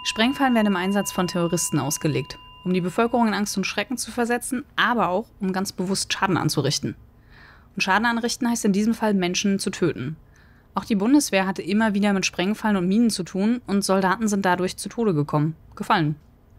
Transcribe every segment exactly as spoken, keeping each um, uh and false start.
Sprengfallen werden im Einsatz von Terroristen ausgelegt, um die Bevölkerung in Angst und Schrecken zu versetzen, aber auch, um ganz bewusst Schaden anzurichten. Und Schaden anrichten heißt in diesem Fall, Menschen zu töten. Auch die Bundeswehr hatte immer wieder mit Sprengfallen und Minen zu tun und Soldaten sind dadurch zu Tode gekommen, gefallen.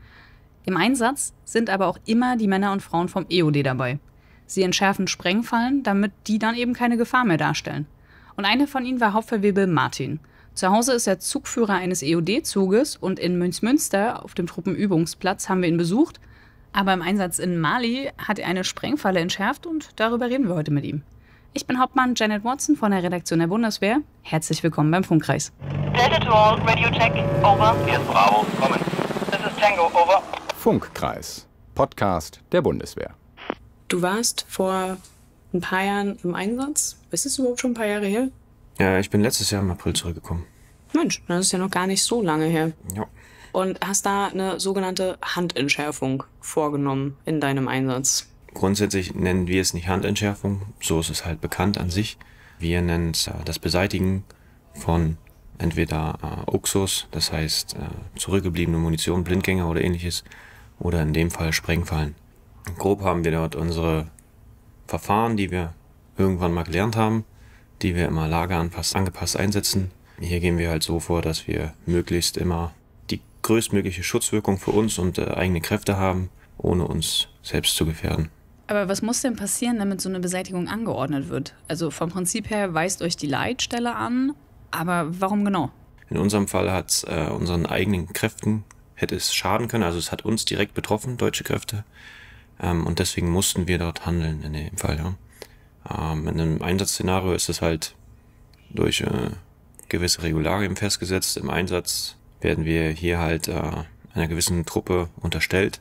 Im Einsatz sind aber auch immer die Männer und Frauen vom E O D dabei. Sie entschärfen Sprengfallen, damit die dann eben keine Gefahr mehr darstellen. Und eine von ihnen war Hauptfeldwebel Martin. Zu Hause ist er Zugführer eines E O D-Zuges und in Münchsmünster auf dem Truppenübungsplatz haben wir ihn besucht. Aber im Einsatz in Mali hat er eine Sprengfalle entschärft und darüber reden wir heute mit ihm. Ich bin Hauptmann Janet Watson von der Redaktion der Bundeswehr. Herzlich willkommen beim Funkkreis. Delta to all, radio check, over. Hier ist Bravo, kommen. This is Tango, over. Funkkreis, Podcast der Bundeswehr. Du warst vor ein paar Jahren im Einsatz. Ist es überhaupt schon ein paar Jahre her? Ja, ich bin letztes Jahr im April zurückgekommen. Mensch, das ist ja noch gar nicht so lange her. Ja. Und hast da eine sogenannte Handentschärfung vorgenommen in deinem Einsatz? Grundsätzlich nennen wir es nicht Handentschärfung, so ist es halt bekannt an sich. Wir nennen es äh, das Beseitigen von entweder äh, Uxus, das heißt äh, zurückgebliebene Munition, Blindgänger oder ähnliches, oder in dem Fall Sprengfallen. Grob haben wir dort unsere Verfahren, die wir irgendwann mal gelernt haben, die wir immer lageranpasst, angepasst einsetzen. Hier gehen wir halt so vor, dass wir möglichst immer die größtmögliche Schutzwirkung für uns und äh, eigene Kräfte haben, ohne uns selbst zu gefährden. Aber was muss denn passieren, damit so eine Beseitigung angeordnet wird? Also vom Prinzip her weist euch die Leitstelle an, aber warum genau? In unserem Fall hat es äh, unseren eigenen Kräften, hätte es schaden können, also es hat uns direkt betroffen, deutsche Kräfte, ähm, und deswegen mussten wir dort handeln in dem Fall. Ja. Ähm, in einem Einsatzszenario ist es halt durch äh, gewisse Regularien festgesetzt. Im Einsatz werden wir hier halt äh, einer gewissen Truppe unterstellt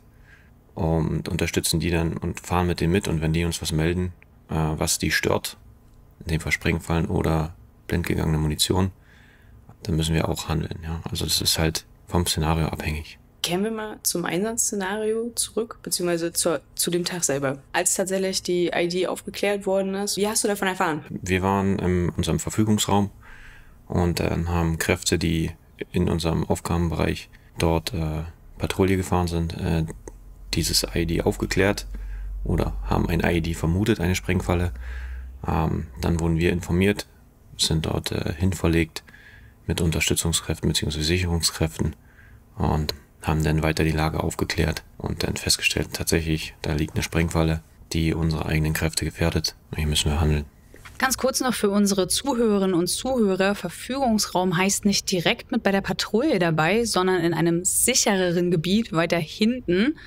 und unterstützen die dann und fahren mit denen mit. Und wenn die uns was melden, äh, was die stört, in dem Fall Sprengfallen oder blindgegangene Munition, dann müssen wir auch handeln. Ja. Also das ist halt vom Szenario abhängig. Kehren wir mal zum Einsatzszenario zurück, beziehungsweise zur, zu dem Tag selber. Als tatsächlich die I D aufgeklärt worden ist, wie hast du davon erfahren? Wir waren in unserem Verfügungsraum und dann haben Kräfte, die in unserem Aufgabenbereich dort äh, Patrouille gefahren sind, äh, dieses I D aufgeklärt oder haben ein I D vermutet, eine Sprengfalle. Ähm, dann wurden wir informiert, sind dort äh, hinverlegt mit Unterstützungskräften bzw. Sicherungskräften und haben dann weiter die Lage aufgeklärt und dann festgestellt, tatsächlich, da liegt eine Sprengfalle, die unsere eigenen Kräfte gefährdet. Und hier müssen wir handeln. Ganz kurz noch für unsere Zuhörerinnen und Zuhörer. Verfügungsraum heißt nicht direkt mit bei der Patrouille dabei, sondern in einem sichereren Gebiet weiter hinten.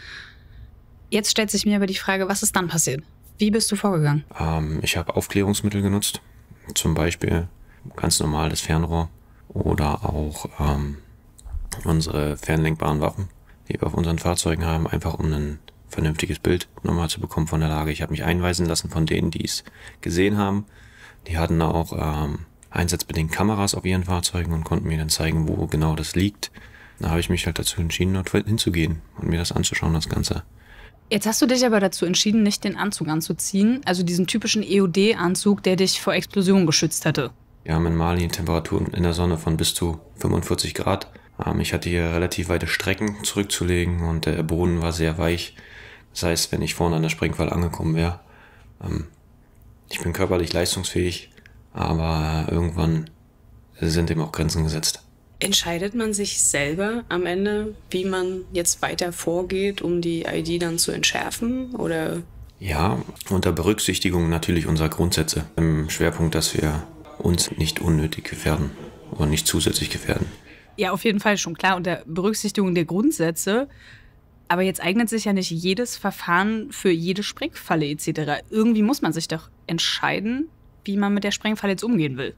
Jetzt stellt sich mir aber die Frage, was ist dann passiert? Wie bist du vorgegangen? Ähm, ich habe Aufklärungsmittel genutzt, zum Beispiel ganz normal das Fernrohr oder auch ähm, unsere fernlenkbaren Waffen, die wir auf unseren Fahrzeugen haben, einfach um ein vernünftiges Bild nochmal zu bekommen von der Lage. Ich habe mich einweisen lassen von denen, die es gesehen haben. Die hatten auch ähm, einsatzbedingt Kameras auf ihren Fahrzeugen und konnten mir dann zeigen, wo genau das liegt. Da habe ich mich halt dazu entschieden, dort hinzugehen und mir das anzuschauen, das Ganze. Jetzt hast du dich aber dazu entschieden, nicht den Anzug anzuziehen, also diesen typischen E O D-Anzug, der dich vor Explosionen geschützt hätte. Wir haben in Mali Temperaturen in der Sonne von bis zu fünfundvierzig Grad. Ähm, ich hatte hier relativ weite Strecken zurückzulegen und der Boden war sehr weich. Das heißt, wenn ich vorne an der Sprengfalle angekommen wäre, ähm, ich bin körperlich leistungsfähig, aber irgendwann sind eben auch Grenzen gesetzt. Entscheidet man sich selber am Ende, wie man jetzt weiter vorgeht, um die I D dann zu entschärfen? Oder? Ja, unter Berücksichtigung natürlich unserer Grundsätze. Im Schwerpunkt, dass wir uns nicht unnötig gefährden oder nicht zusätzlich gefährden. Ja, auf jeden Fall schon klar, unter Berücksichtigung der Grundsätze. Aber jetzt eignet sich ja nicht jedes Verfahren für jede Sprengfalle et cetera. Irgendwie muss man sich doch entscheiden, wie man mit der Sprengfalle jetzt umgehen will.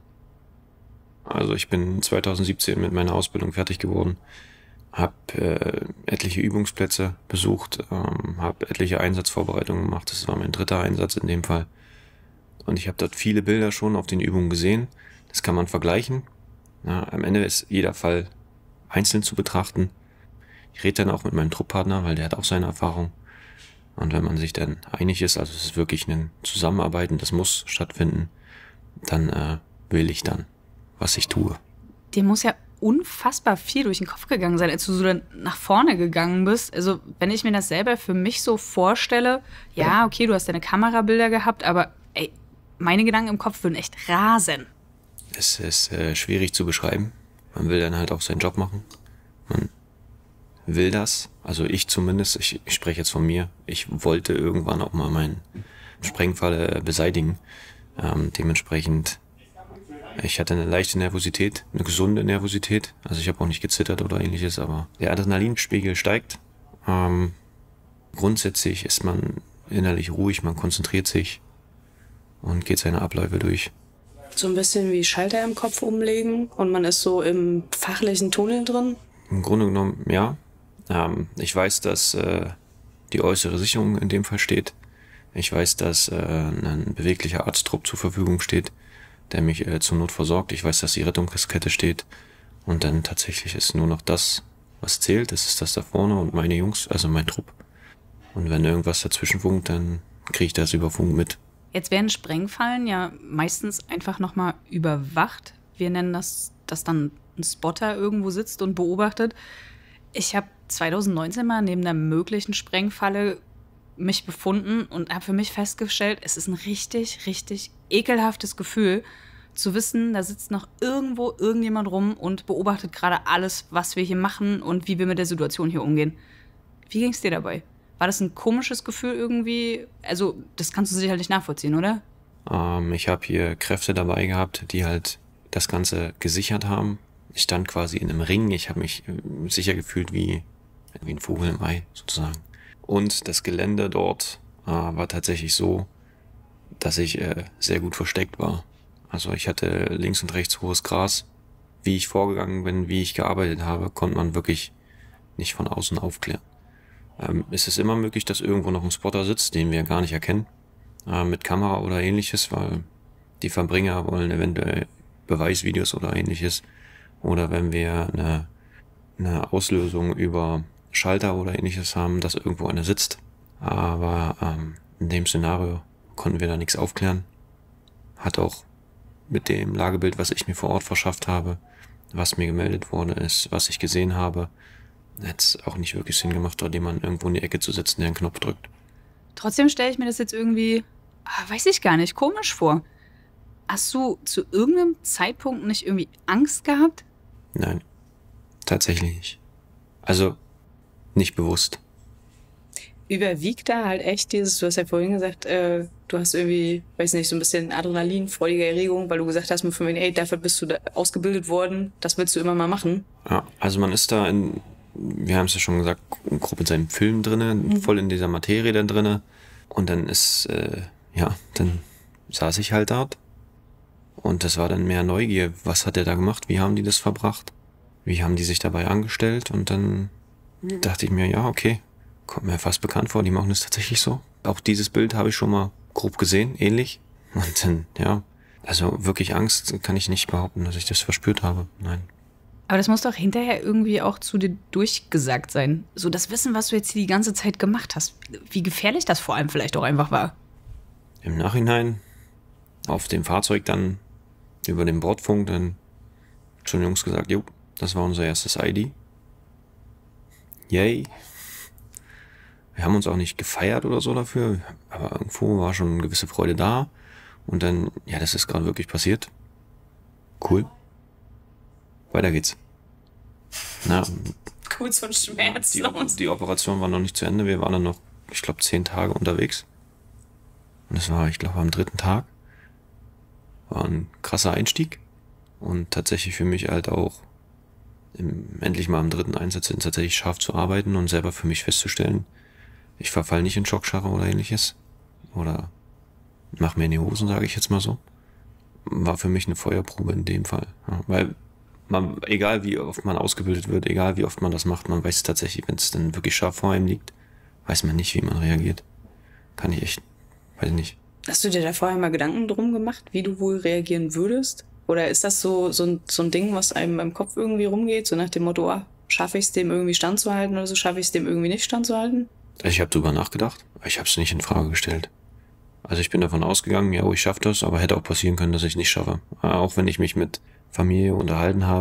Also ich bin zweitausendsiebzehn mit meiner Ausbildung fertig geworden, habe äh, etliche Übungsplätze besucht, ähm, habe etliche Einsatzvorbereitungen gemacht. Das war mein dritter Einsatz in dem Fall. Und ich habe dort viele Bilder schon auf den Übungen gesehen. Das kann man vergleichen. Ja, am Ende ist jeder Fall einzeln zu betrachten. Ich rede dann auch mit meinem Trupppartner, weil der hat auch seine Erfahrung. Und wenn man sich dann einig ist, also es ist wirklich ein Zusammenarbeiten, das muss stattfinden, dann äh, will ich dann, was ich tue. Dir muss ja unfassbar viel durch den Kopf gegangen sein, als du so dann nach vorne gegangen bist. Also, wenn ich mir das selber für mich so vorstelle, ja, okay, du hast deine Kamerabilder gehabt, aber ey, meine Gedanken im Kopf würden echt rasen. Es ist äh, schwierig zu beschreiben. Man will dann halt auch seinen Job machen. Man will das. Also ich zumindest, ich, ich spreche jetzt von mir. Ich wollte irgendwann auch mal meinen Sprengfall äh, beseitigen. Ähm, dementsprechend, ich hatte eine leichte Nervosität, eine gesunde Nervosität. Also ich habe auch nicht gezittert oder ähnliches, aber der Adrenalinspiegel steigt. Ähm, grundsätzlich ist man innerlich ruhig, man konzentriert sich und geht seine Abläufe durch. So ein bisschen wie Schalter im Kopf umlegen und man ist so im fachlichen Tunnel drin? Im Grunde genommen, ja. Ähm, ich weiß, dass äh, die äußere Sicherung in dem Fall steht. Ich weiß, dass äh, ein beweglicher Arzttrupp zur Verfügung steht, der mich äh, zur Not versorgt. Ich weiß, dass die Rettungskette steht. Und dann tatsächlich ist nur noch das, was zählt. Das ist das da vorne und meine Jungs, also mein Trupp. Und wenn irgendwas dazwischen funkt, dann kriege ich das über Funk mit. Jetzt werden Sprengfallen ja meistens einfach nochmal überwacht. Wir nennen das, dass dann ein Spotter irgendwo sitzt und beobachtet. Ich habe zwanzig neunzehn mal neben einer möglichen Sprengfalle mich befunden und habe für mich festgestellt, es ist ein richtig, richtig ekelhaftes Gefühl, zu wissen, da sitzt noch irgendwo irgendjemand rum und beobachtet gerade alles, was wir hier machen und wie wir mit der Situation hier umgehen. Wie ging es dir dabei? War das ein komisches Gefühl irgendwie? Also, das kannst du sicherlich nachvollziehen, oder? Ähm, ich habe hier Kräfte dabei gehabt, die halt das Ganze gesichert haben. Ich stand quasi in einem Ring. Ich habe mich äh, sicher gefühlt wie, wie ein Vogel im Ei, sozusagen. Und das Gelände dort äh, war tatsächlich so, dass ich äh, sehr gut versteckt war. Also ich hatte links und rechts hohes Gras. Wie ich vorgegangen bin, wie ich gearbeitet habe, konnte man wirklich nicht von außen aufklären. Ähm, es ist immer möglich, dass irgendwo noch ein Spotter sitzt, den wir gar nicht erkennen, äh, mit Kamera oder ähnliches, weil die Verbringer wollen eventuell Beweisvideos oder ähnliches. Oder wenn wir eine, eine Auslösung über Schalter oder ähnliches haben, dass irgendwo einer sitzt. Aber ähm, in dem Szenario konnten wir da nichts aufklären. Hat auch mit dem Lagebild, was ich mir vor Ort verschafft habe, was mir gemeldet worden ist, was ich gesehen habe, jetzt auch nicht wirklich Sinn gemacht, dort jemanden irgendwo in die Ecke zu setzen, der einen Knopf drückt. Trotzdem stelle ich mir das jetzt irgendwie, ah, weiß ich gar nicht, komisch vor. Hast du zu irgendeinem Zeitpunkt nicht irgendwie Angst gehabt? Nein, tatsächlich nicht. Also nicht bewusst. Überwiegt da halt echt dieses, du hast ja vorhin gesagt, äh, du hast irgendwie, weiß nicht, so ein bisschen Adrenalin, freudige Erregung, weil du gesagt hast, mit von wegen, ey, dafür bist du da ausgebildet worden, das willst du immer mal machen. Ja, also man ist da in, wir haben es ja schon gesagt, grob in seinem Film drinne, mhm. voll in dieser Materie da drinne. Und dann ist, äh, ja, dann saß ich halt dort. Und das war dann mehr Neugier. Was hat der da gemacht? Wie haben die das verbracht? Wie haben die sich dabei angestellt? Und dann mhm. dachte ich mir, ja, okay, kommt mir fast bekannt vor, die machen das tatsächlich so. Auch dieses Bild habe ich schon mal grob gesehen, ähnlich. Und dann, ja, also wirklich Angst kann ich nicht behaupten, dass ich das verspürt habe. Nein. Aber das muss doch hinterher irgendwie auch zu dir durchgesagt sein. So das Wissen, was du jetzt hier die ganze Zeit gemacht hast. Wie gefährlich das vor allem vielleicht auch einfach war. Im Nachhinein auf dem Fahrzeug dann über den Bordfunk dann zu den Jungs gesagt, jo, das war unser erstes I D. Yay. Wir haben uns auch nicht gefeiert oder so dafür, aber irgendwo war schon eine gewisse Freude da. Und dann, ja, das ist gerade wirklich passiert. Cool. Weiter geht's. Na, Kurz und schmerzlos. Die, die Operation war noch nicht zu Ende. Wir waren dann noch, ich glaube, zehn Tage unterwegs. Und das war, ich glaube, am dritten Tag. War ein krasser Einstieg. Und tatsächlich für mich halt auch, im, endlich mal am dritten Einsatz tatsächlich scharf zu arbeiten und selber für mich festzustellen, ich verfall nicht in Schockstarre oder ähnliches. Oder mach mir in die Hosen, sage ich jetzt mal so. War für mich eine Feuerprobe in dem Fall. Ja, weil man, egal wie oft man ausgebildet wird, egal wie oft man das macht, man weiß tatsächlich, wenn es dann wirklich scharf vor einem liegt, weiß man nicht, wie man reagiert. Kann ich echt, weiß nicht. Hast du dir da vorher mal Gedanken drum gemacht, wie du wohl reagieren würdest? Oder ist das so, so, ein, so ein Ding, was einem im Kopf irgendwie rumgeht, so nach dem Motto, ah, schaffe ich es dem irgendwie standzuhalten oder so, schaffe ich es dem irgendwie nicht standzuhalten? Ich habe drüber nachgedacht, aber ich habe es nicht in Frage gestellt. Also ich bin davon ausgegangen, ja, ich schaffe das, aber hätte auch passieren können, dass ich es nicht schaffe. Auch wenn ich mich mit Familie unterhalten habe,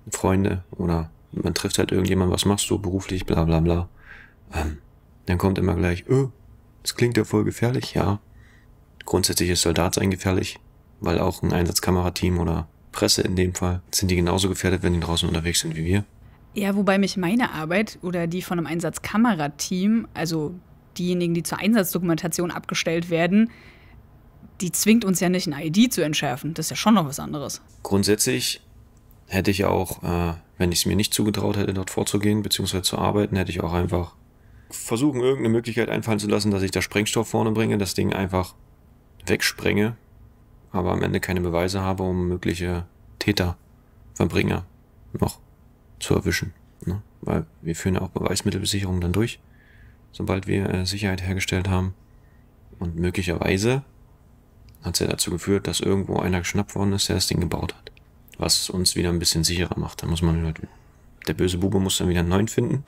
Freunde oder man trifft halt irgendjemanden, was machst du beruflich, bla bla bla. Ähm, dann kommt immer gleich, oh, das klingt ja voll gefährlich, ja. Grundsätzlich ist Soldatsein gefährlich, weil auch ein Einsatzkamerateam oder Presse in dem Fall, sind die genauso gefährdet, wenn die draußen unterwegs sind wie wir. Ja, wobei mich meine Arbeit oder die von einem Einsatzkamerateam, also diejenigen, die zur Einsatzdokumentation abgestellt werden, die zwingt uns ja nicht, ein I D zu entschärfen. Das ist ja schon noch was anderes. Grundsätzlich hätte ich auch, äh, wenn ich es mir nicht zugetraut hätte, dort vorzugehen bzw. zu arbeiten, hätte ich auch einfach versuchen, irgendeine Möglichkeit einfallen zu lassen, dass ich da Sprengstoff vorne bringe, das Ding einfach wegsprenge, aber am Ende keine Beweise habe, um mögliche Täter, Verbringer noch zu erwischen. Ne? Weil wir führen ja auch Beweismittelbesicherung dann durch, sobald wir äh, Sicherheit hergestellt haben. Und möglicherweise hat es ja dazu geführt, dass irgendwo einer geschnappt worden ist, der das Ding gebaut hat. Was uns wieder ein bisschen sicherer macht. Da muss man wieder, der böse Bube muss dann wieder einen neuen finden,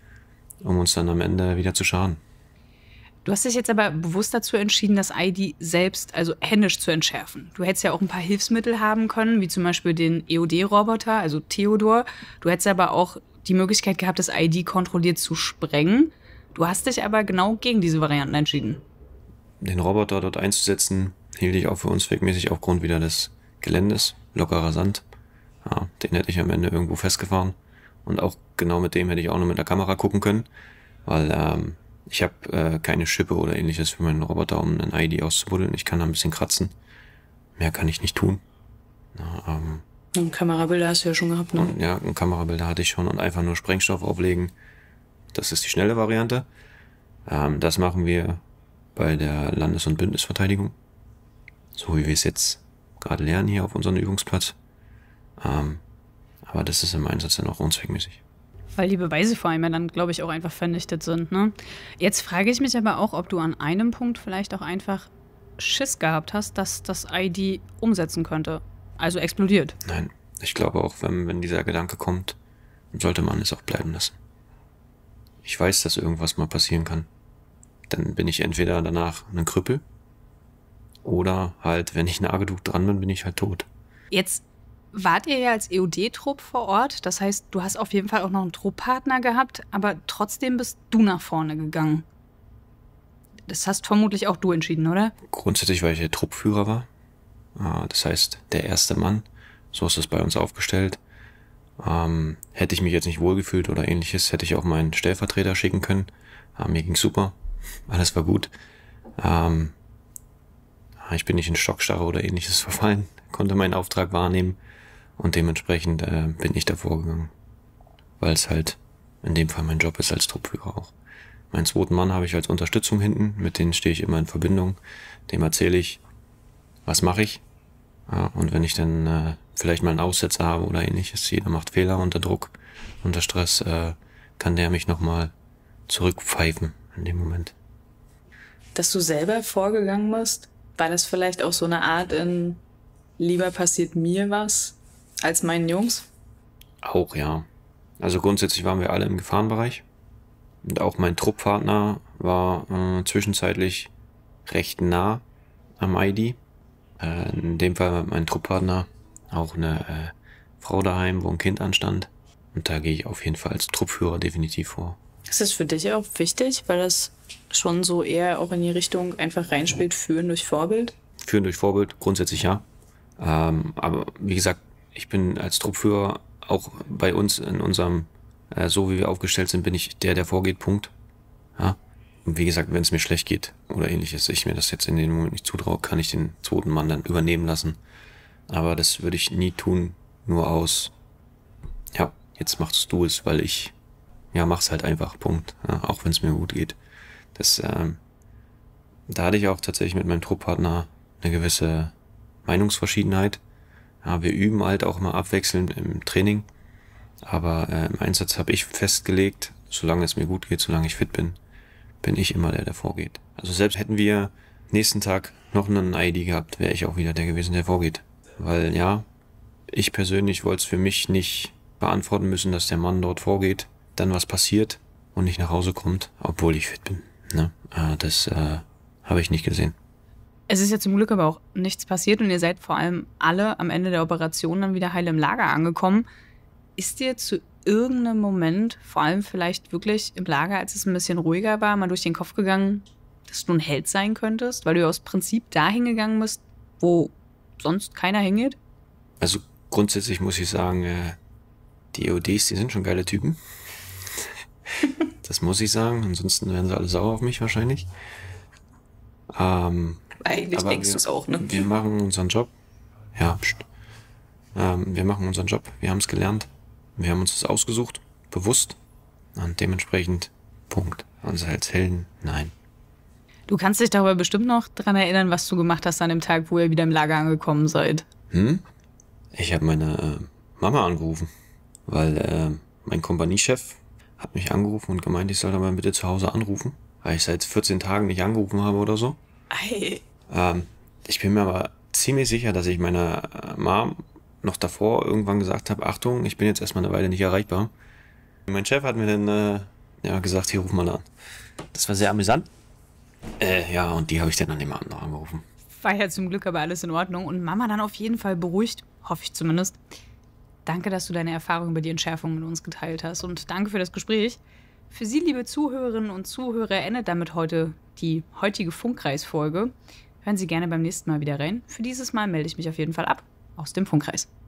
um uns dann am Ende wieder zu schaden. Du hast dich jetzt aber bewusst dazu entschieden, das I D selbst, also händisch zu entschärfen. Du hättest ja auch ein paar Hilfsmittel haben können, wie zum Beispiel den E O D-Roboter, also Theodor. Du hättest aber auch die Möglichkeit gehabt, das I D kontrolliert zu sprengen. Du hast dich aber genau gegen diese Varianten entschieden. Den Roboter dort einzusetzen, hielt ich auch für unzweckmäßig aufgrund wieder des Geländes, lockerer Sand. Ja, den hätte ich am Ende irgendwo festgefahren. Und auch genau mit dem hätte ich auch nur mit der Kamera gucken können, weil ähm, ich habe äh, keine Schippe oder ähnliches für meinen Roboter, um einen I D auszubuddeln. Ich kann da ein bisschen kratzen. Mehr kann ich nicht tun. Ja, ähm, und Kamerabilder hast du ja schon gehabt, ne? Und, ja, und Kamerabilder hatte ich schon und einfach nur Sprengstoff auflegen. Das ist die schnelle Variante. Ähm, das machen wir bei der Landes- und Bündnisverteidigung. So wie wir es jetzt gerade lernen hier auf unserem Übungsplatz. Ähm, aber das ist im Einsatz dann auch unzweckmäßig. Weil die Beweise vor allem ja dann, glaube ich, auch einfach vernichtet sind, ne? Jetzt frage ich mich aber auch, ob du an einem Punkt vielleicht auch einfach Schiss gehabt hast, dass das I D umsetzen könnte. Also explodiert. Nein, ich glaube auch, wenn, wenn dieser Gedanke kommt, sollte man es auch bleiben lassen. Ich weiß, dass irgendwas mal passieren kann. Dann bin ich entweder danach ein Krüppel oder halt, wenn ich nah genug dran bin, bin ich halt tot. Jetzt wart ihr ja als E O D-Trupp vor Ort. Das heißt, du hast auf jeden Fall auch noch einen Trupppartner gehabt, aber trotzdem bist du nach vorne gegangen. Das hast vermutlich auch du entschieden, oder? Grundsätzlich, weil ich der Truppführer war. Das heißt, der erste Mann. So ist es bei uns aufgestellt. Ähm, hätte ich mich jetzt nicht wohlgefühlt oder ähnliches, hätte ich auch meinen Stellvertreter schicken können. Äh, mir ging's super. Alles war gut. Ähm, ich bin nicht in Schockstarre oder ähnliches verfallen, konnte meinen Auftrag wahrnehmen und dementsprechend äh, bin ich davor gegangen. Weil es halt in dem Fall mein Job ist als Truppführer auch. Meinen zweiten Mann habe ich als Unterstützung hinten, mit denen stehe ich immer in Verbindung. Dem erzähle ich, was mache ich. Ja, und wenn ich dann äh, vielleicht mal einen Aussetzer habe oder ähnliches, jeder macht Fehler unter Druck, unter Stress, äh, kann der mich nochmal zurückpfeifen in dem Moment. Dass du selber vorgegangen bist, war das vielleicht auch so eine Art in lieber passiert mir was als meinen Jungs? Auch, ja. Also grundsätzlich waren wir alle im Gefahrenbereich. Und auch mein Trupppartner war äh, zwischenzeitlich recht nah am I D. Äh, in dem Fall war mein Trupppartner auch eine äh, Frau daheim, wo ein Kind anstand. Und da gehe ich auf jeden Fall als Truppführer definitiv vor. Ist das für dich auch wichtig, weil das schon so eher auch in die Richtung einfach reinspielt, führen durch Vorbild? Führen durch Vorbild, grundsätzlich ja. Ähm, aber wie gesagt, ich bin als Truppführer auch bei uns in unserem, äh, so wie wir aufgestellt sind, bin ich der, der vorgeht, Punkt. Ja. Und wie gesagt, wenn es mir schlecht geht oder ähnliches, ich mir das jetzt in dem Moment nicht zutraue, kann ich den zweiten Mann dann übernehmen lassen. Aber das würde ich nie tun, nur aus, ja, jetzt machst du es, weil ich, ja, mach's halt einfach, Punkt. Ja, auch wenn es mir gut geht. Das, ähm, da hatte ich auch tatsächlich mit meinem Trupppartner eine gewisse Meinungsverschiedenheit. Ja, wir üben halt auch immer abwechselnd im Training. Aber äh, im Einsatz habe ich festgelegt, solange es mir gut geht, solange ich fit bin, bin ich immer der, der vorgeht. Also selbst hätten wir nächsten Tag noch einen I D gehabt, wäre ich auch wieder der gewesen, der vorgeht. Weil ja, ich persönlich wollte es für mich nicht beantworten müssen, dass der Mann dort vorgeht, dann was passiert und nicht nach Hause kommt, obwohl ich fit bin. Ne? Äh, das äh, habe ich nicht gesehen. Es ist ja zum Glück aber auch nichts passiert und ihr seid vor allem alle am Ende der Operation dann wieder heil im Lager angekommen. ist dir zu irgendeinem Moment, vor allem vielleicht wirklich im Lager, als es ein bisschen ruhiger war, mal durch den Kopf gegangen, dass du ein Held sein könntest, weil du ja aus Prinzip da hingegangen bist, wo sonst keiner hingeht? Also grundsätzlich muss ich sagen, äh, die E O Ds, die sind schon geile Typen. Das muss ich sagen, ansonsten wären sie alle sauer auf mich wahrscheinlich. Ähm, Eigentlich denkst du es auch, ne? Wir machen unseren Job. Ja, pst. Ähm, wir machen unseren Job. Wir haben es gelernt. Wir haben uns das ausgesucht. Bewusst. Und dementsprechend, Punkt. Also als Helden, nein. Du kannst dich darüber bestimmt noch dran erinnern, was du gemacht hast an dem Tag, wo ihr wieder im Lager angekommen seid. Hm? Ich habe meine äh, Mama angerufen, weil äh, mein Kompaniechef hat mich angerufen und gemeint, ich soll da mal bitte zu Hause anrufen, weil ich seit vierzehn Tagen nicht angerufen habe oder so. Ei. Ähm, ich bin mir aber ziemlich sicher, dass ich meiner Mom noch davor irgendwann gesagt habe, Achtung, ich bin jetzt erstmal eine Weile nicht erreichbar. Und mein Chef hat mir dann äh, ja, gesagt, hier, ruf mal an. Das war sehr amüsant. Äh, ja, und die habe ich dann an dem Abend noch angerufen. War ja zum Glück aber alles in Ordnung und Mama dann auf jeden Fall beruhigt, hoffe ich zumindest. Danke, dass du deine Erfahrungen über die Entschärfung mit uns geteilt hast und danke für das Gespräch. Für Sie, liebe Zuhörerinnen und Zuhörer, endet damit heute die heutige Funkkreis-Folge. Hören Sie gerne beim nächsten Mal wieder rein. Für dieses Mal melde ich mich auf jeden Fall ab aus dem Funkkreis.